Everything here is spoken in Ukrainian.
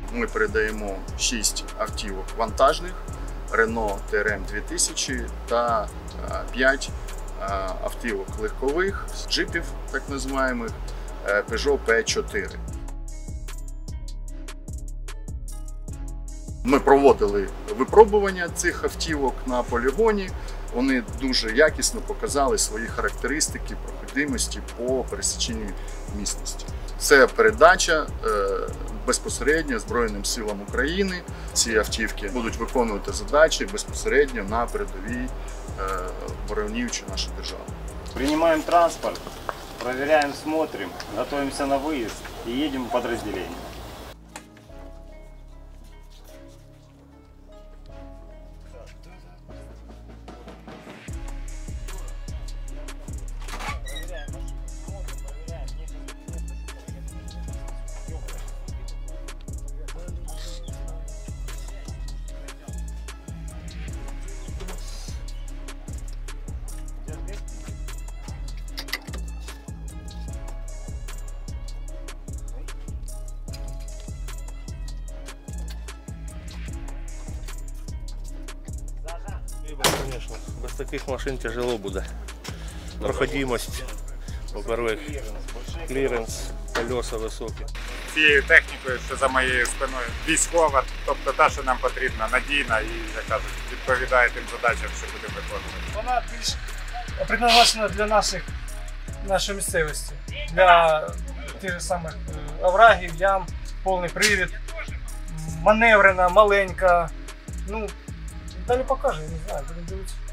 ми передаємо 6 автівок вантажних Renault TRM 2000 та 5 автівок легкових, джипів так називаємо, Peugeot P4. Ми проводили випробування цих автівок на полігоні. Вони дуже якісно показали свої характеристики проходимості по пересіченній місцевості. Це передача безпосередньо Збройним силам України. Ці автівки будуть виконувати задачі безпосередньо на передовій, боронуючи нашу державу. Принимаем транспорт, проверяем, смотрим, готовимся на выезд и едем в подразделение. Конечно, без таких машин тяжело буде. Проходимость, во-первых, кліренс, колеса високі. Цією технікою, що за моєю спиною, військова, тобто та, що нам потрібна, надійна і, як кажуть, відповідає тим задачам, що будемо виконувати. Вона більш предназначена для нашої місцевості, для тих же самих оврагів, ям, повний привід, маневрена, маленька. Ну, далі покаже, я не знаю, будемо дивитися.